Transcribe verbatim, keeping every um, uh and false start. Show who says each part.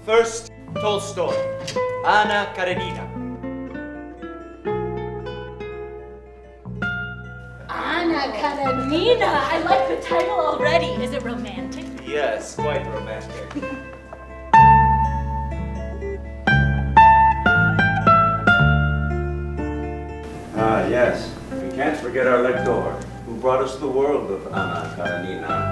Speaker 1: First, Tolstoy, Anna Karenina.
Speaker 2: Anna Karenina! I like the title already. Is it romantic?
Speaker 1: Yes, quite romantic.
Speaker 3: Ah, yes. We can't forget our lector, who brought us the world of Anna Karenina.